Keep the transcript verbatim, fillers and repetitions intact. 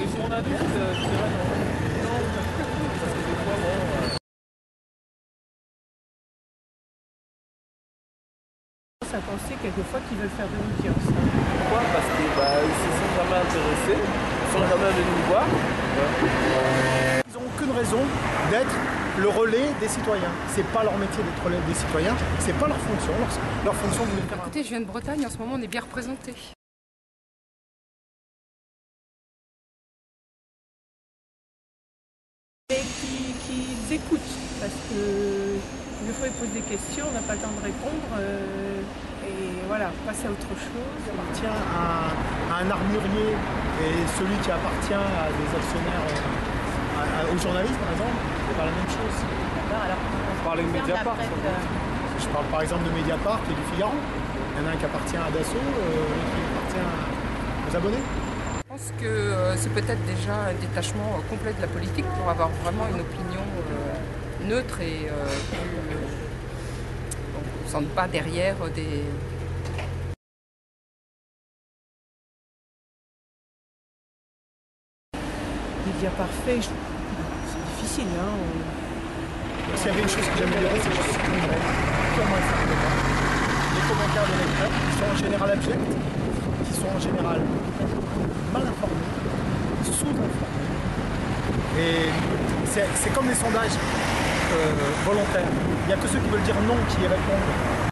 journaliste, euh, je dirais non. Non, parce que des fois, bon... Euh... À penser quelquefois qu'ils veulent faire de l'audience. Pourquoi? Parce qu'ils bah, ils se sont jamais intéressés, ils sont jamais venus nous voir. Ouais. Ils n'ont aucune raison d'être le relais des citoyens. C'est pas leur métier d'être relais des citoyens, c'est pas leur fonction. Leur, leur fonction de faire. Écoutez, je viens de Bretagne, en ce moment on est bien représentés. Et qu'ils qui écoutent, parce que des fois ils posent des questions, on n'a pas le temps de répondre. Euh, et voilà, passer à autre chose. Qui appartient à, à un armurier et celui qui appartient à des actionnaires, à, à, aux journalistes par exemple, c'est pas la même chose. Alors, on parlait de Mediapart. Je parle par exemple de Mediapart et du Figaro. Il y en a un qui appartient à Dassault, euh, l'autre qui appartient aux abonnés. Je pense que euh, c'est peut-être déjà un détachement euh, complet de la politique pour avoir vraiment une opinion euh, neutre et euh, plus, euh, on ne sente pas derrière des... média parfait, c'est difficile. Hein, on... S'il y avait une chose que j'améliorerais, c'est que je supprimerais purement et simplement les commentaires des lecteurs qui sont en général abjects, qui sont en général mal informés, sous-informés. Et c'est comme les sondages euh, volontaires. Il n'y a que ceux qui veulent dire non qui y répondent.